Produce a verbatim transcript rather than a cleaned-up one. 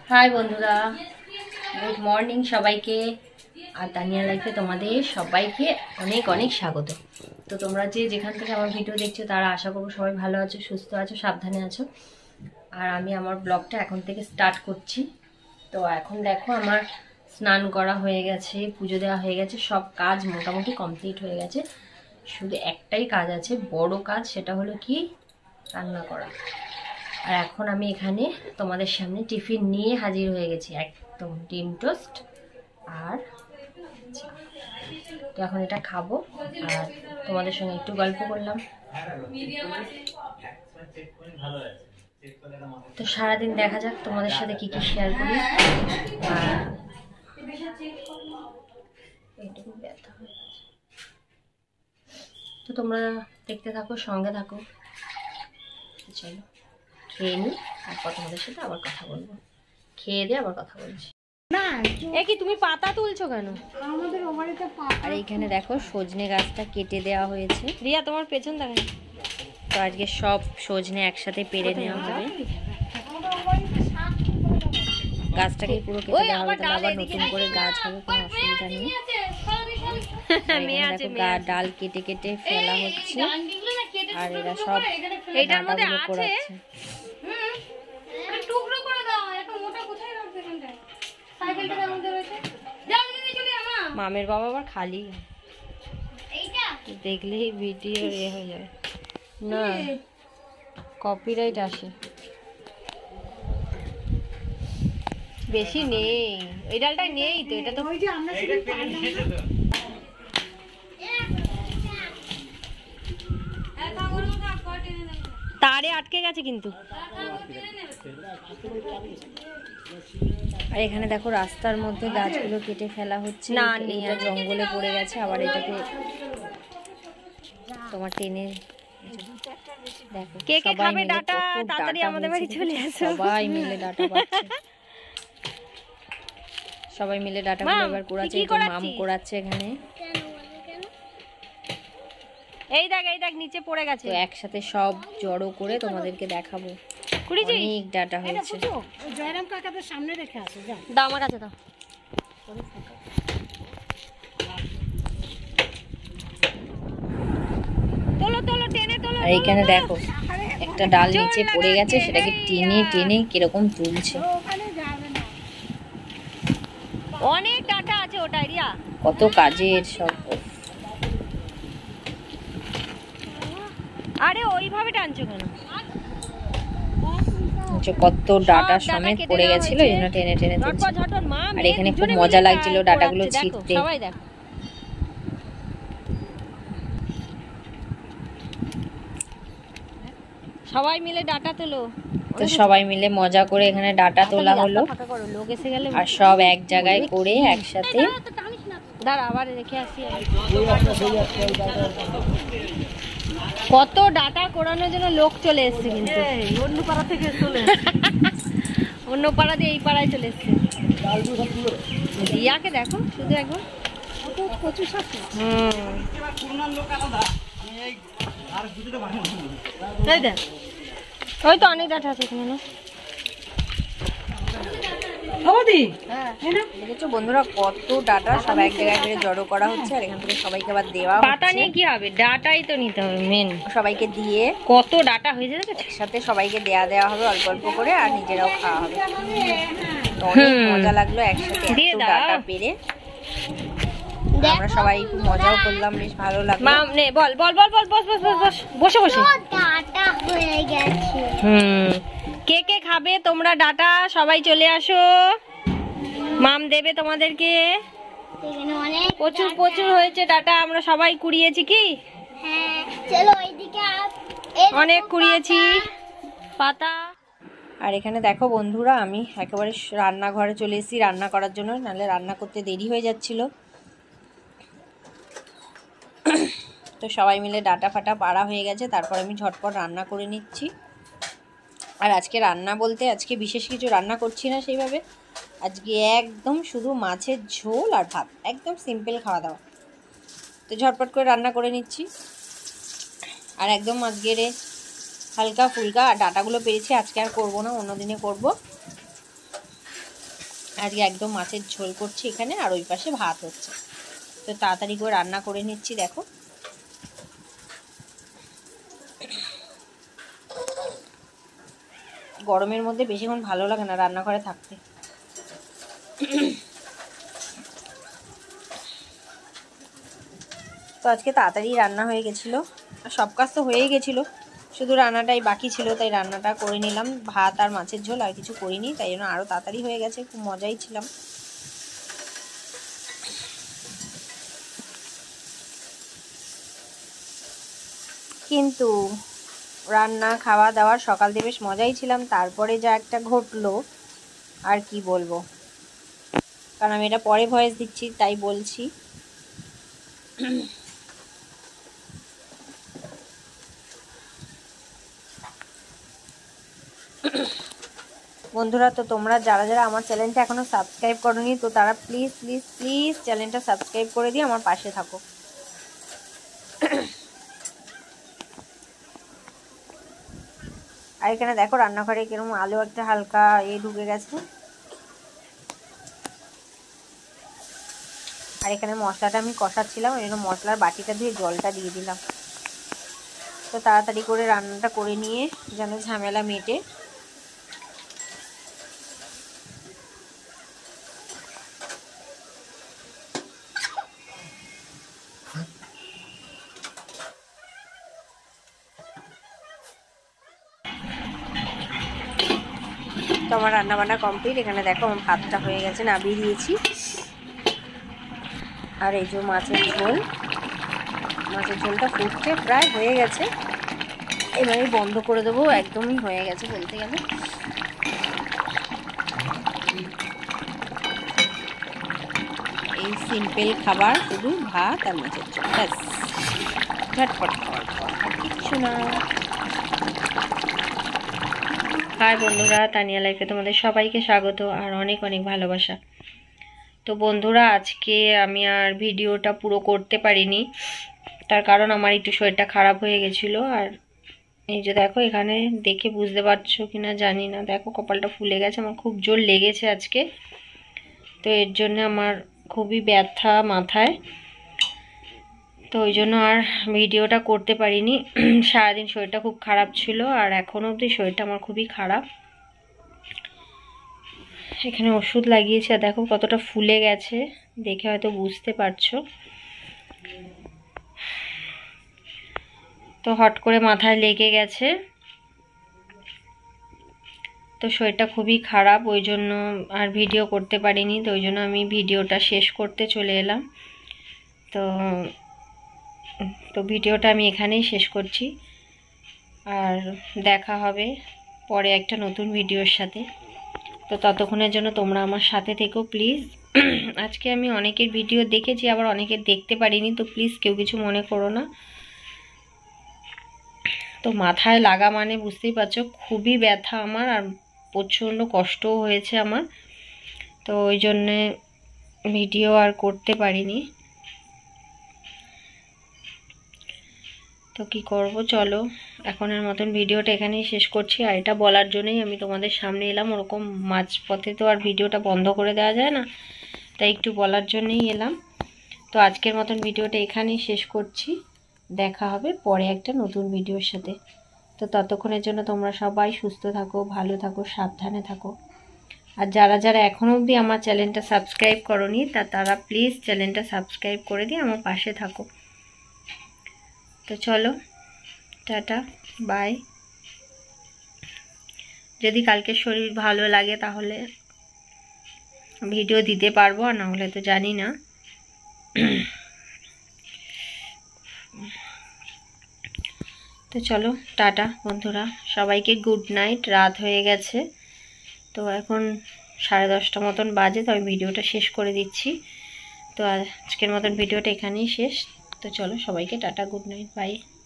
High বন্ধুরা, good morning সবাইকে। আর তানিয়া লাইফে তোমাদের সবাইকে অনেক অনেক স্বাগত। তো তোমরা যে যেখান থেকে আমার ভিডিও দেখছো তারা আশা করবো সবাই ভালো আছো, সুস্থ আছো, সাবধানে আছো। আর আমি আমার ব্লগটা এখন থেকে স্টার্ট করছি। তো এখন দেখো আমার স্নান করা হয়ে গেছে, পুজো দেওয়া হয়ে গেছে, সব কাজ মোটামুটি কমপ্লিট হয়ে গেছে। শুধু একটাই কাজ আছে, বড় কাজ, সেটা হলো কি রান্না করা। আর এখন আমি এখানে তোমাদের সামনে টিফিন নিয়ে হাজির হয়ে গেছি, একদম ডিম টোস্ট আর চা। তো এখন এটা খাবো আর তোমাদের সঙ্গে একটু গল্প করলাম। তো সারাদিন দেখা যাক তোমাদের সাথে কি কি শেয়ার করি। আর এইটুকু ব্যথা হয়ে গেছে, তো তোমরা দেখতে থাকো, সঙ্গে থাকো। চলো খেয়ে নিই, তারপর তোমাদের সাথে আবার কথা বলবো। খেয়ে দিয়ে আবার কথা বলছি। না এ কি তুমি পাতা তুলছো কেন? আমাদের ওবাড়িতে পাতা। আর এইখানে দেখো সজনে গাছটা কেটে দেওয়া হয়েছে। রিয়া তোমার পেছন দেখো। তো আজকে সব সজনে একসাথে পেরে নেওয়া হবে। গাছটাকে পুরো কেটে দেওয়া হবে, তাহলে আবার নতুন করে গাছ হবে, কোনো অসুবিধা নেই। ডাল কেটে কেটে ফেলা হচ্ছে আর এরা সব ডাঁটাগুলো পোড়াচ্ছে। মামের বাবা আবার খালি দেখলেই ভিডিও এ হয়ে যায় না, কপিরাইট আসে। বেশি নেই, এই ডালটা নেই তো, এটা তো তারে আটকে গেছে কিন্তু। আর এখানে দেখো রাস্তার মধ্যে গাছগুলো কেটে ফেলা হচ্ছে, না এটা জঙ্গলে পড়ে গেছে। আবার এটাকে তোমার টেনে দেখো, কে কে খাবে ডাটা তাড়াতাড়ি আমাদের বাড়ি চলে আসো। সবাই মিলে ডাটা পাচ্ছে, সবাই মিলে ডাটাগুলো এবার কুড়াচ্ছে। মাম কুড়াচ্ছে এখানে। এই দেখ এই দেখ নিচে পড়ে গেছে। তো একসাথে সব জড়ো করে তোমাদেরকে দেখাবো। অনেক ডাটা হয়েছে। জয়রাম কাকাদের সামনে রেখে আসো, যাও দাও আমার কাছে দাও। তোলো তোলো টেনে তোলো। আর এইখানে দেখো একটা ডাল নিচে পড়ে গেছে, সেটাকে টেনে টেনে কিরকম তুলছে। অনেক ডাটা আছে ওটা রিয়া, কত কাজের সব। আরে ওইভাবে টানছো কেন? কত ডাটা সমেত পড়ে গেছিল, এই জন্য টেনে টেনে তুলছে। আর এখানে খুব মজা লাগছিল ডাটাগুলো ছিঁড়তে। সবাই দেখো, সবাই মিলে ডাটা তোলো। তো সবাই মিলে মজা করে এখানে ডাটা তোলা হলো, আর সব এক জায়গায় করে একসাথে। দাঁড়া আবার রেখে আসি। কত ডাটা কোড়ানোর জন্য লোক চলে এসছে, কিন্তু অন্য পাড়া থেকে চলে অন্য পাড়া দিয়ে এই পাড়ায় চলে এসছে। রিয়াকে দেখো শুধু একবার, ওই তো অনেক ডাটা আছে এখানে। দেখেছো বন্ধুরা কত ডাটা সব এক জায়গায় করে জড়ো করা হচ্ছে, আর এখান থেকে সবাইকে আবার দেওয়া হচ্ছে। পাতা নিয়ে কি হবে, ডাটাই তো নিতে হবে মেন। সবাইকে দিয়ে কত ডাটা হয়ে যাবে, একসাথে সবাইকে দেয়া দেওয়া হবে অল্প অল্প করে, আর নিজেরাও খাওয়া হবে। অনেক মজা লাগলো একসাথে এত ডাটা পেরে। আমরা সবাই খুব মজাও করলাম, বেশ ভালো লাগলো। মা নে বল বল বল বল বস বস বস বসে বসে ডাটা হয়ে গেছে। হুম, কে কে খাবে তোমরা ডাটা? সবাই চলে আসো, মাম দেবে তোমাদেরকে। প্রচুর প্রচুর হয়েছে ডাটা, আমরা সবাই কুড়িয়েছি। কি অনেক কুড়িয়েছি পাতা। আর এখানে দেখো বন্ধুরা, আমি একেবারে রান্নাঘরে চলে এসেছি রান্না করার জন্য, নাহলে রান্না করতে দেরি হয়ে যাচ্ছিল। তো সবাই মিলে ডাটা ফাটা পাড়া হয়ে গেছে, তারপর আমি ঝটপট রান্না করে নিচ্ছি। আর আজকে রান্না বলতে আজকে বিশেষ কিছু রান্না করছি না সেইভাবে, আজকে একদম শুধু মাছের ঝোল আর ভাত, একদম সিম্পল খাওয়া দাওয়া। তো ঝটপট করে রান্না করে নিচ্ছি। আর একদম আজকের হালকা ফুলকা ডাটাগুলো পেরেছি, আজকে আর করবো না, অন্য দিনে করবো। আজকে একদম মাছের ঝোল করছি এখানে, আর ওই পাশে ভাত হচ্ছে। তো তাড়াতাড়ি করে রান্না করে নিচ্ছি। দেখো গরমের মধ্যে বেশিক্ষণ ভালো লাগে না রান্নাঘরে থাকতে। তো আজকে তাড়াতাড়ি রান্না হয়ে গেছিলো, সব কাজ তো হয়েই গেছিলো, শুধু রান্নাটাই বাকি ছিল, তাই রান্নাটা করে নিলাম। ভাত আর মাছের ঝোল, আর কিছু করিনি, তাই জন্য আরও তাড়াতাড়ি হয়ে গেছে। খুব মজাই ছিলাম। কিন্তু রান্না খাওয়া দাওয়ার সকাল দিয়ে বেশ মজাই ছিলাম, তারপরে যা একটা ঘটলো আর কি বলবো, কারণ আমি এটা পরে ভয়েস দিচ্ছি তাই বলছি। বন্ধুরা, তো তোমরা যারা যারা আমার চ্যানেলটা এখনো সাবস্ক্রাইব করোনি, তো তারা প্লিজ প্লিজ প্লিজ চ্যানেলটা সাবস্ক্রাইব করে দিয়ে আমার পাশে থাকো। আর এখানে দেখো রান্নাঘরে কিরকম আলু একটা হালকা এ ঢুকে গেছে। আর এখানে মশলাটা আমি কষাচ্ছিলাম, ওই জন্য মশলার বাটিটা দিয়ে জলটা দিয়ে দিলাম। তো তাড়াতাড়ি করে রান্নাটা করে নিয়ে যেন ঝামেলা মেটে। তো আমার রান্নাবান্না কমপ্লিট। এখানে দেখো আমার ভাতটা হয়ে গেছে, নামিয়ে দিয়েছি। আর এই যে মাছের ঝোল, মাছের ঝোলটা ফুটতে প্রায় হয়ে গেছে, এবারে বন্ধ করে দেবো। একদমই হয়ে গেছে বলতে গেলে। এই সিম্পল খাবার, শুধু ভাত আর মাছের ঝোল, ব্যাস ঝটপট খাবার খাওয়া, আর কিচ্ছু না। হাই বন্ধুরা, তানিয়া লাইফে তোমাদের সবাইকে স্বাগত আর অনেক অনেক ভালোবাসা। তো বন্ধুরা, আজকে আমি আর ভিডিওটা পুরো করতে পারিনি, তার কারণ আমার একটু শরীরটা খারাপ হয়ে গেছিলো। আর এই যে দেখো, এখানে দেখে বুঝতে পারছো কিনা জানি না, দেখো কপালটা ফুলে গেছে, আমার খুব জোর লেগেছে আজকে। তো এর জন্য আমার খুবই ব্যথা মাথায়, তো ওই জন্য আর ভিডিওটা করতে পারিনি। সারাদিন শরীরটা খুব খারাপ ছিল, আর এখনো অবধি শরীরটা আমার খুবই খারাপ। এখানে ওষুধ লাগিয়েছি, আর দেখো কতটা ফুলে গেছে, দেখে হয়তো বুঝতে পারছো। তো হট করে মাথায় লেগে গেছে, তো শরীরটা খুবই খারাপ, ওই জন্য আর ভিডিও করতে পারিনি। তো ওই জন্য আমি ভিডিওটা শেষ করতে চলে এলাম। তো তো ভিডিওটা আমি এখানেই শেষ করছি, আর দেখা হবে পরে একটা নতুন ভিডিওর সাথে। তো ততক্ষণের জন্য তোমরা আমার সাথে থেকো প্লিজ। আজকে আমি অনেকের ভিডিও দেখেছি, আবার অনেকের দেখতে পারিনি, তো প্লিজ কেউ কিছু মনে করো না। তো মাথায় লাগা মানে বুঝতেই পারছো, খুবই ব্যথা আমার, আর প্রচণ্ড কষ্টও হয়েছে আমার। তো ওই জন্যে ভিডিও আর করতে পারিনি। তো কি করব, চলো এখনের মতন ভিডিওটা এখানেই শেষ করছি। আর এটা বলার জন্যই আমি তোমাদের সামনে এলাম, ওরকম মাঝপথে তো আর ভিডিওটা বন্ধ করে দেওয়া যায় না, তাই একটু বলার জন্যই এলাম। তো আজকের মতন ভিডিওটা এখানেই শেষ করছি, দেখা হবে পরে একটা নতুন ভিডিওর সাথে। তো ততক্ষণের জন্য তোমরা সবাই সুস্থ থাকো, ভালো থাকো, সাবধানে থাকো। আর যারা যারা এখনও অবধি আমার চ্যানেলটা সাবস্ক্রাইব করোনি, তা তারা প্লিজ চ্যানেলটা সাবস্ক্রাইব করে দিয়ে আমার পাশে থাকো। তো চলো, টাটা, বাই। যদি কালকে শরীর ভালো লাগে তাহলে ভিডিও দিতে পারবো, আর না হলে তো জানি না। তো চলো, টাটা বন্ধুরা, সবাইকে গুড নাইট। রাত হয়ে গেছে, তো এখন সাড়ে দশটা মতন বাজে, তো আমি ভিডিওটা শেষ করে দিচ্ছি। তো আজকের মতন ভিডিওটা এখানেই শেষ। তো চলো সবাইকে টাটা, গুড নাইট, বাই।